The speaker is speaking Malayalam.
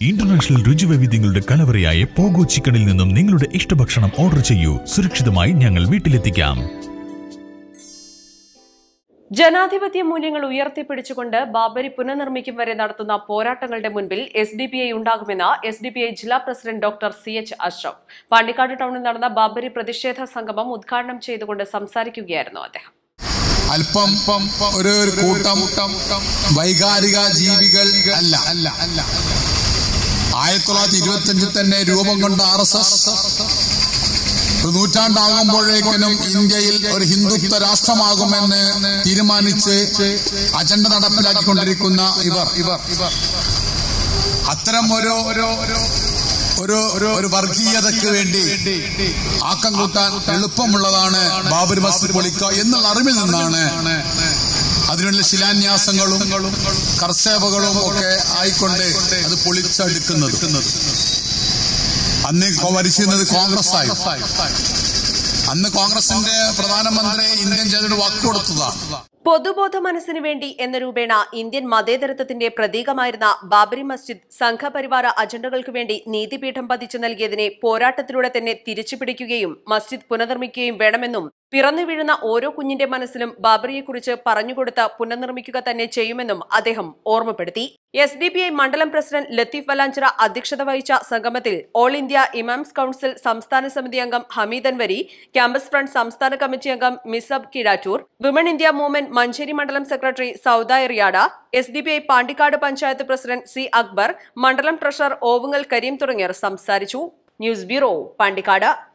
ഇന്റർനാഷണൽ രുചിവൈവിധ്യങ്ങളുടെ കലവറയായ പോഗോ ചിക്കനിൽ നിന്നും നിങ്ങളുടെ ഇഷ്ടഭക്ഷണം ഓർഡർ ചെയ്യൂ. സുരക്ഷിതമായി ഞങ്ങൾ വീട്ടിലെത്തിക്കാം. ജനാധിപത്യ മൂല്യങ്ങൾ ഉയർത്തിപ്പിടിച്ചുകൊണ്ട് ബാബരി പുനർനിർമ്മിക്കും വരെ നടത്തുന്ന പോരാട്ടങ്ങളുടെ മുൻപിൽ SDPI ഉണ്ടാകുമെന്ന് SDPI ജില്ലാ president doctor CH Ashraf Pandikkad ടൗണിൽ നടന്ന ബാബരി പ്രതിഷേധ സംഗമം ഉദ്ഘാടനം ചെയ്തുകൊണ്ട് സംസാരിക്കുകയായിരുന്നു അദ്ദേഹം. അല്പം ഒരു കൂട്ടം വൈകാരിക ജീവികൾ അല്ല 1925 തന്നെ രൂപം കൊണ്ട RSS നൂറ്റാണ്ടാകുമ്പോഴേക്കും ഇന്ത്യയിൽ ഒരു ഹിന്ദുത്വ രാഷ്ട്രമാകുമെന്ന് തീരുമാനിച്ച് അജണ്ട നടപ്പിലാക്കിക്കൊണ്ടിരിക്കുന്ന ഇവർ അത്തരം ഒരു വർഗീയതയ്ക്ക് വേണ്ടി ആക്കം കൂട്ടാൻ എളുപ്പമുള്ളതാണ് ബാബരി മസ്ജിദ് പൊളിക്കുക എന്നുള്ള അറിവിൽ നിന്നാണ് അതിനുള്ള ശിലാന്യാസങ്ങളും കർസേവകളും ഒക്കെ ആയിക്കൊണ്ട് അത് പൊളിച്ചെടുക്കുന്നത്. അന്ന് ഭരിച്ചിരുന്നത് കോൺഗ്രസ് ആയി. അന്ന് കോൺഗ്രസിന്റെ പ്രധാനമന്ത്രി ഇന്ത്യൻ ജനതയോട് വാക്കുകൊടുത്തതാണ്. പൊതുബോധ മനസ്സിനു വേണ്ടി എന്ന രൂപേണ ഇന്ത്യൻ മതേതരത്വത്തിന്റെ പ്രതീകമായിരുന്ന ബാബരി മസ്ജിദ് സംഘപരിവാര അജണ്ടകൾക്ക് വേണ്ടി നീതിപീഠം പതിച്ചു നൽകിയതിനെ പോരാട്ടത്തിലൂടെ തന്നെ തിരിച്ചുപിടിക്കുകയും മസ്ജിദ് പുനർനിർമ്മിക്കുകയും വേണമെന്നും പിറന്നു വീഴുന്ന ഓരോ കുഞ്ഞിന്റെ മനസ്സിലും ബാബറിയെക്കുറിച്ച് പറഞ്ഞുകൊടുത്ത് പുനർനിർമ്മിക്കുക തന്നെ ചെയ്യുമെന്നും അദ്ദേഹം ഓർമ്മപ്പെടുത്തി. SDPI മണ്ഡലം പ്രസിഡന്റ് ലത്തീഫ് വലാഞ്ചിറ അധ്യക്ഷത വഹിച്ച സംഗമത്തിൽ ഓൾ ഇന്ത്യ ഇമാംസ് കൌൺസിൽ സംസ്ഥാന സമിതി അംഗം ഹമീദ് അൻവരി, ക്യാമ്പസ് ഫ്രണ്ട് സംസ്ഥാന കമ്മിറ്റി അംഗം Misab Kidatoor, women India movement Manjeri മണ്ഡലം secretary Sauda Eriyad, SDPI Pandikkad panchayat president C Akbar, മണ്ഡലം ട്രഷറർ ഓവുങ്ങൽ കരീം തുടങ്ങിയവർ സംസാരിച്ചു. News bureau, Pandikkad.